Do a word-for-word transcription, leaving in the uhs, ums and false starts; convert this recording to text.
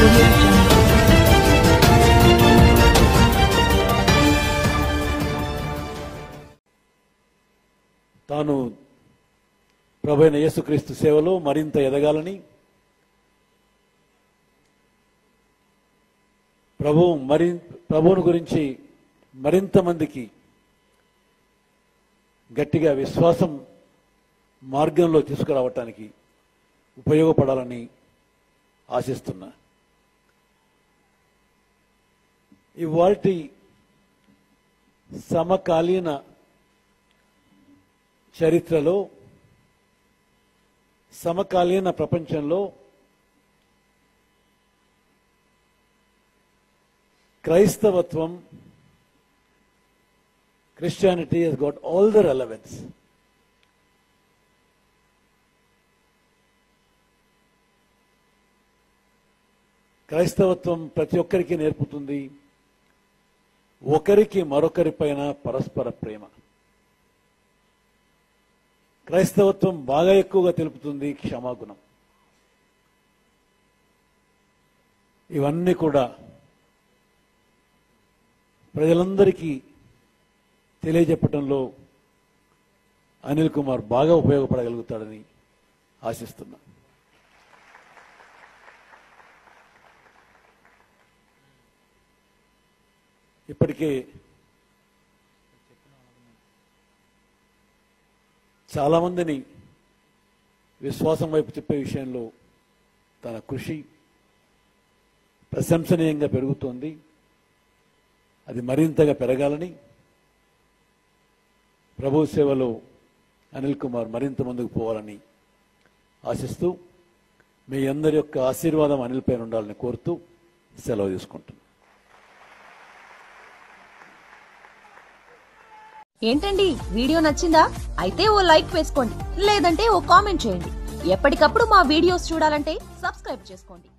audio jungle. తాను ప్రభువైన యేసుక్రీస్తు సేవలో మరింత ఎదగాలని, ప్రభు మరి ప్రభువుని గురించి మరింత మందికి గట్టిగా విశ్వాసం మార్గంలో తీసుకురావటానికి ఉపయోగపడాలని ఆశిస్తున్నా. ఇవాల్టి సమకాలీన చరిత్రలో, సమకాలీన ప్రపంచంలో క్రైస్తవత్వం, Christianity has got all the relevance. క్రైస్తవత్వం ప్రతి ఒక్కరికి నేర్పుతుంది ఒకరికి మరొకరిపైన పరస్పర ప్రేమ. క్రైస్తవత్వం బాగా ఎక్కువగా తెలుపుతుంది క్షమాగుణం. ఇవన్నీ కూడా ప్రజలందరికీ తెలియజెప్పడంలో అనిల్ కుమార్ బాగా ఉపయోగపడగలుగుతాడని ఆశిస్తున్నా. ఇప్పటికే చాలామందిని విశ్వాసం వైపు చెప్పే విషయంలో తన కృషి ప్రశంసనీయంగా పెరుగుతోంది. అది మరింతగా పెరగాలని, ప్రభు సేవలో అనిల్ కుమార్ మరింత ముందుకు పోవాలని ఆశిస్తూ, మీ అందరి యొక్క ఆశీర్వాదం అనిల్ పైన ఉండాలని కోరుతూ సెలవు తీసుకుంటున్నాను. ఏంటండి, వీడియో నచ్చిందా? అయితే ఓ లైక్ వేసుకోండి, లేదంటే ఓ కామెంట్ చేయండి. ఎప్పటికప్పుడు మా వీడియోస్ చూడాలంటే సబ్స్క్రైబ్ చేసుకోండి.